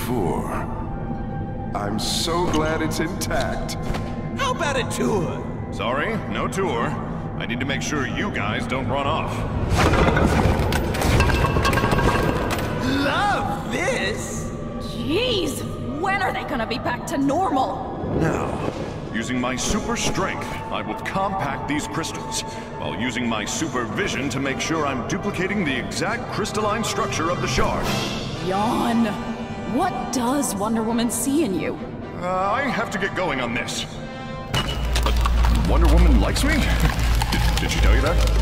before. I'm so glad it's intact. How about a tour? Sorry, no tour. I need to make sure you guys don't run off. Love this! Jeez! When are they gonna be back to normal? Now, using my super strength, I will compact these crystals, while using my super vision to make sure I'm duplicating the exact crystalline structure of the shard. Yawn. What does Wonder Woman see in you? I have to get going on this. But Wonder Woman likes me? Did she tell you that?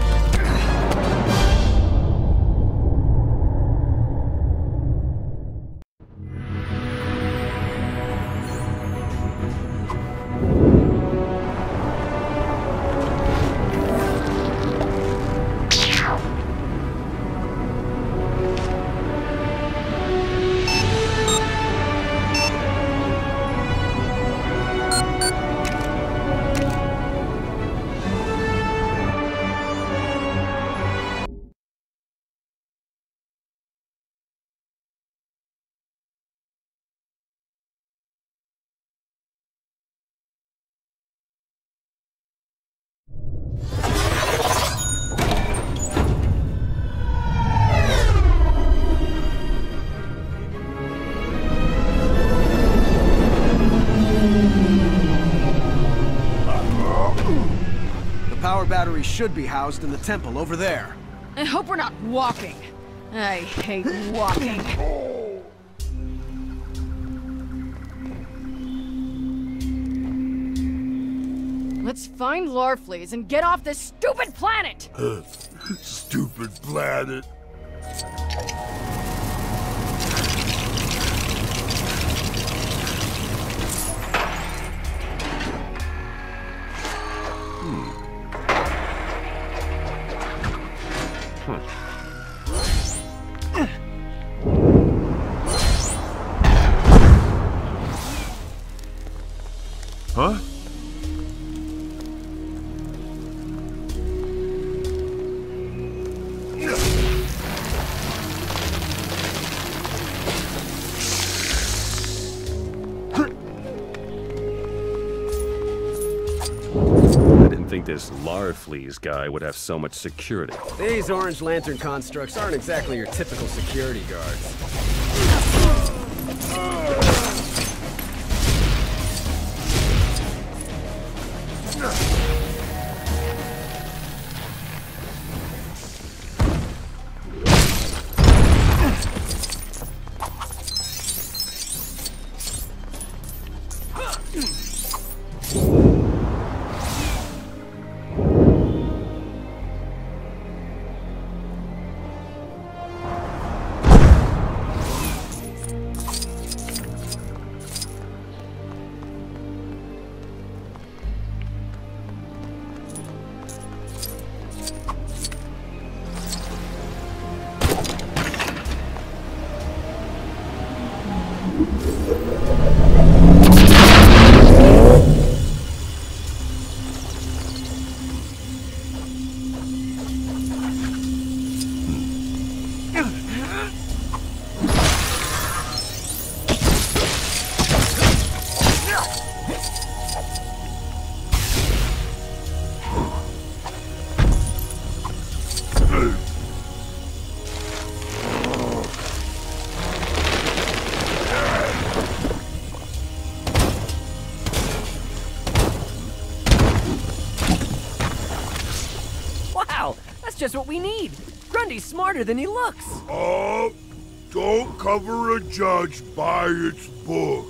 Battery should be housed in the temple over there. I hope we're not walking. I hate walking. Let's find Larfleeze and get off this stupid planet! Stupid planet. Huh? I didn't think this Larfleeze guy would have so much security. These Orange Lantern constructs aren't exactly your typical security guards. Just what we need. Grundy's smarter than he looks. Oh, don't cover a judge by its book.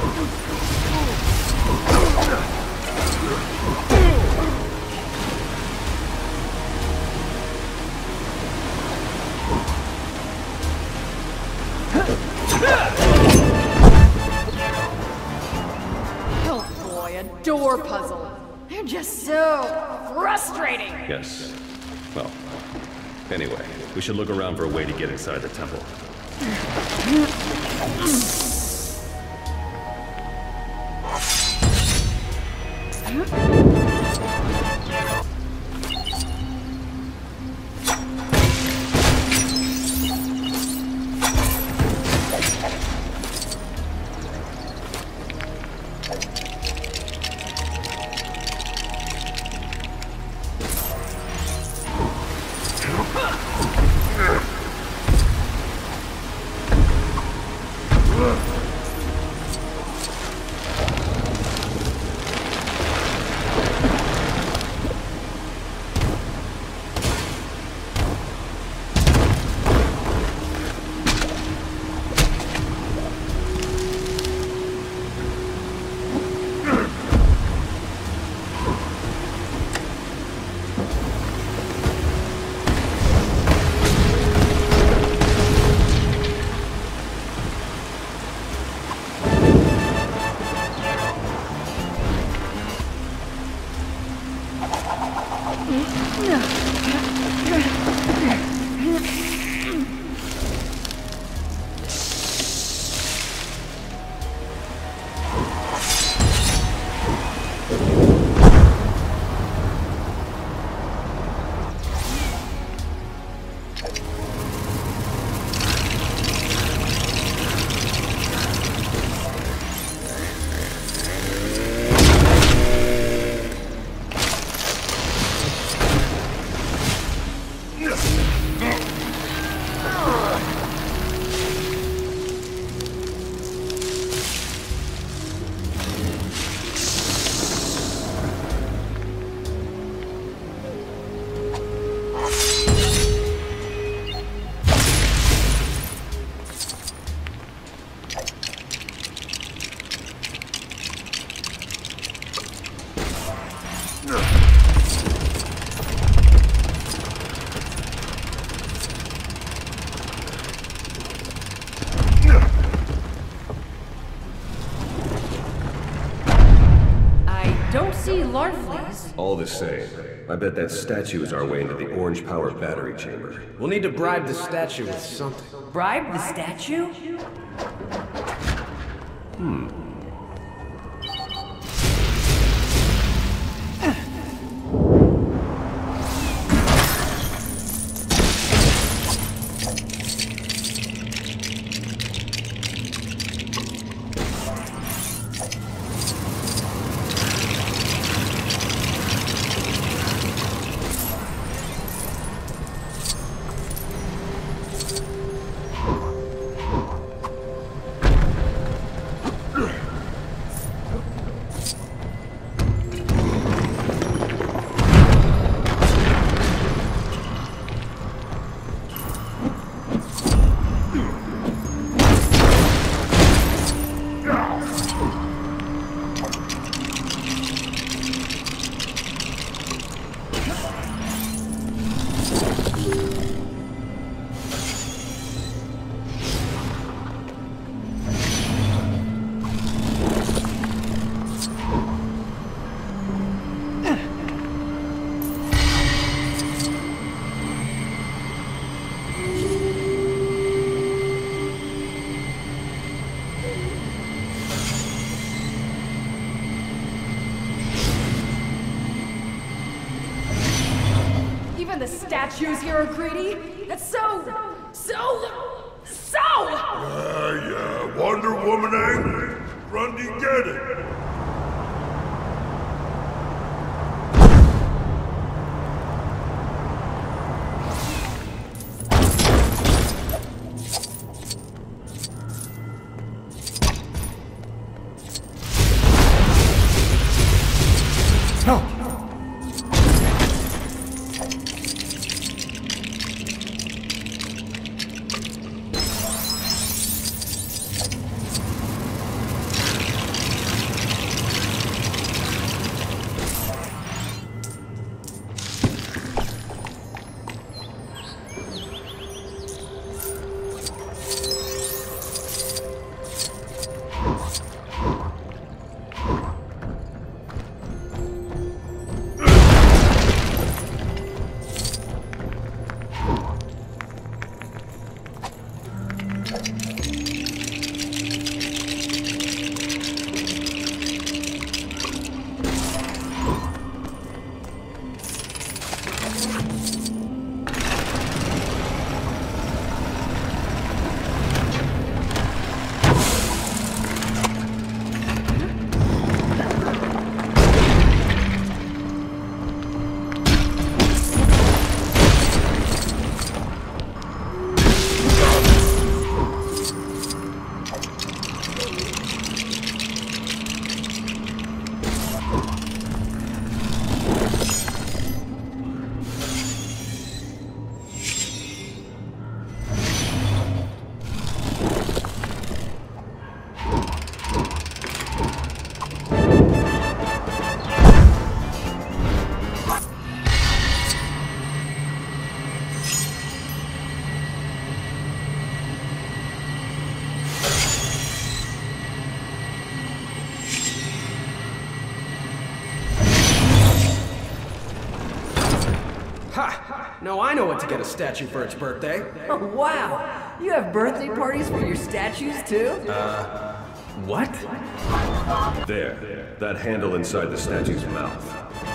Oh boy, a door puzzle. They're just so frustrating. Yes. Well, anyway, we should look around for a way to get inside the temple. All the same, I bet that statue is our way into the orange power battery chamber. We'll need to bribe the statue with something. Bribe the statue? Even the statues here are greedy. That's so... Yeah, Wonder Woman angry. Grundy get it. Now I know what to get a statue for its birthday. Oh, wow. You have birthday parties for your statues, too? What? There. That handle inside the statue's mouth.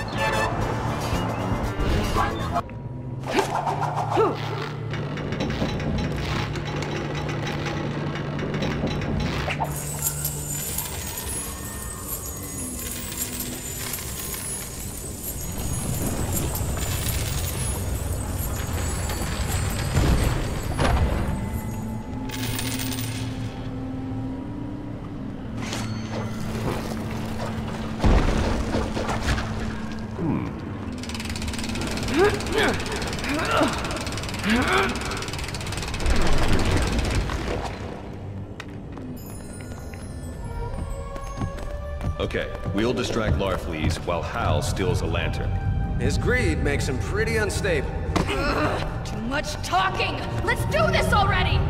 Okay, we'll distract Larfleeze while Hal steals a lantern. His greed makes him pretty unstable. Too much talking! Let's do this already!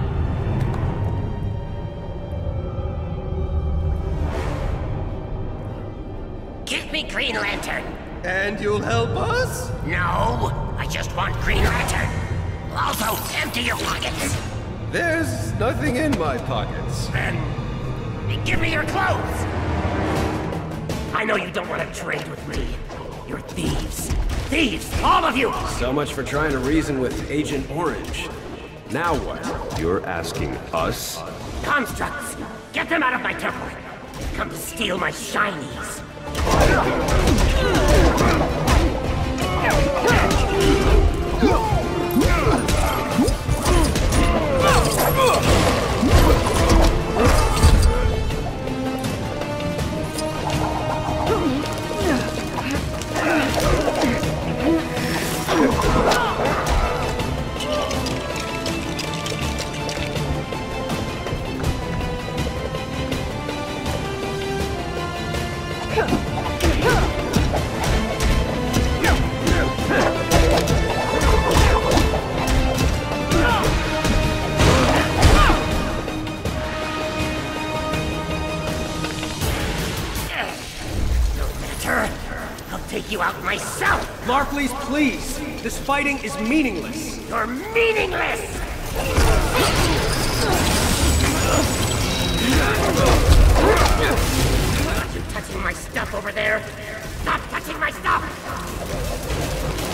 Give me Green Lantern. And you'll help us? No, I just want Green Lantern. Also, empty your pockets. There's nothing in my pockets. Then, give me your clothes. I know you don't want to trade with me. You're thieves. Thieves, all of you! So much for trying to reason with Agent Orange. Now what? You're asking us? Constructs, get them out of my temple. They've come to steal my shinies. You out myself! Larfleeze, please! This fighting is meaningless! You're meaningless! Are you touching my stuff over there? Stop touching my stuff!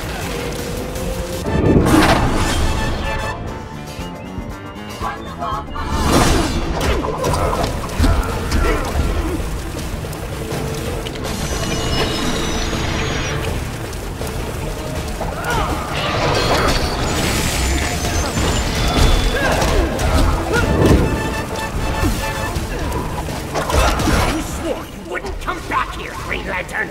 Green Lantern!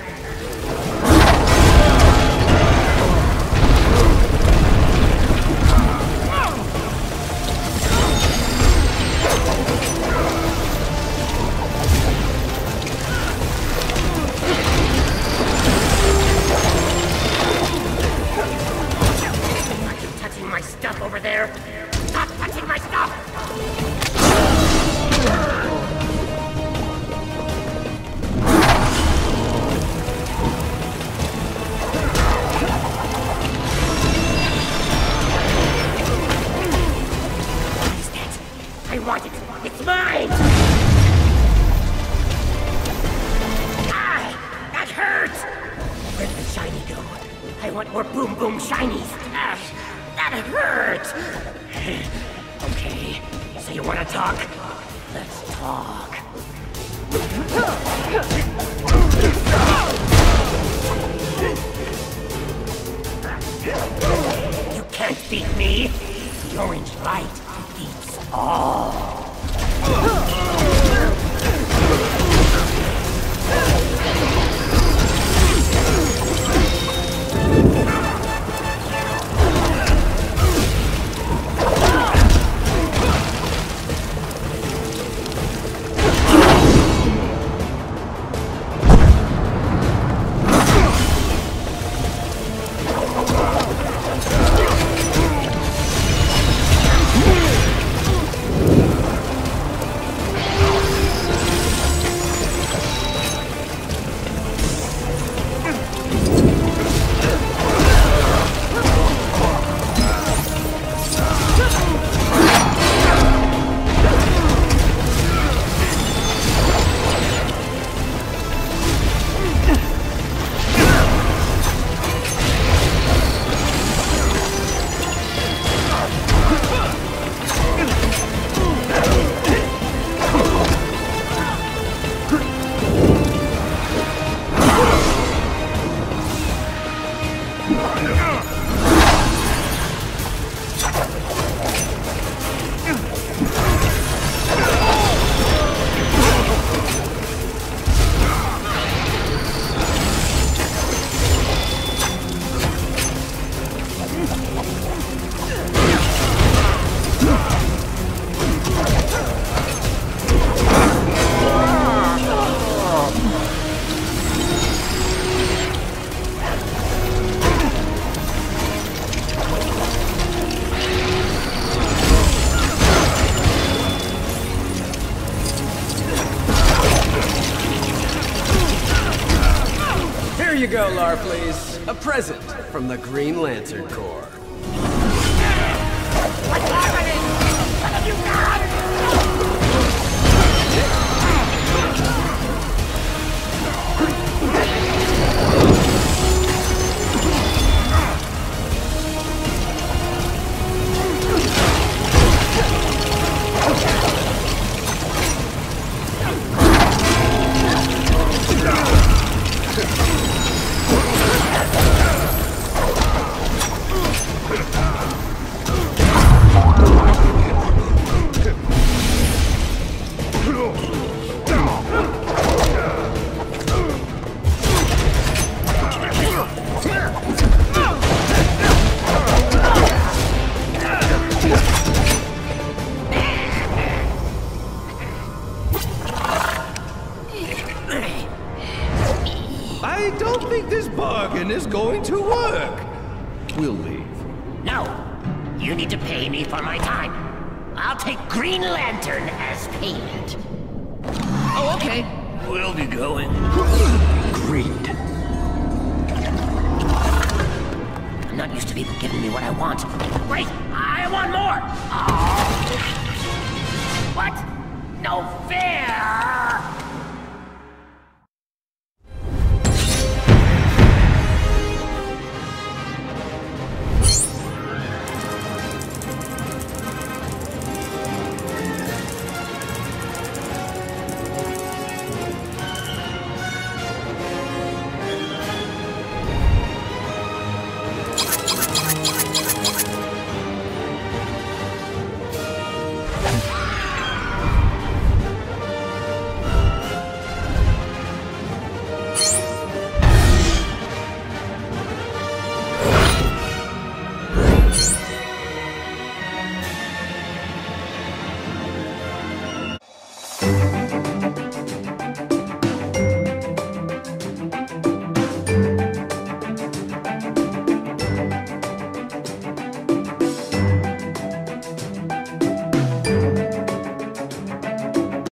Are you touching my stuff over there? Stop touching my stuff! I want it! It's mine! Ah! That hurts! Where did the shiny go? I want more Boom Boom shinies! Ah! That hurts! Okay, so you want to talk? Let's talk. You can't beat me! The orange light beats all! you go, Larfleeze. A present from the Green Lantern Corps. What's happening? What have you done? I don't think this bargain is going to work. We'll leave. No. You need to pay me for my time. I'll take Green Lantern as payment. Oh, okay. We'll be going. Agreed. I'm not used to people giving me what I want. Wait, I want more! Oh. What? No fair!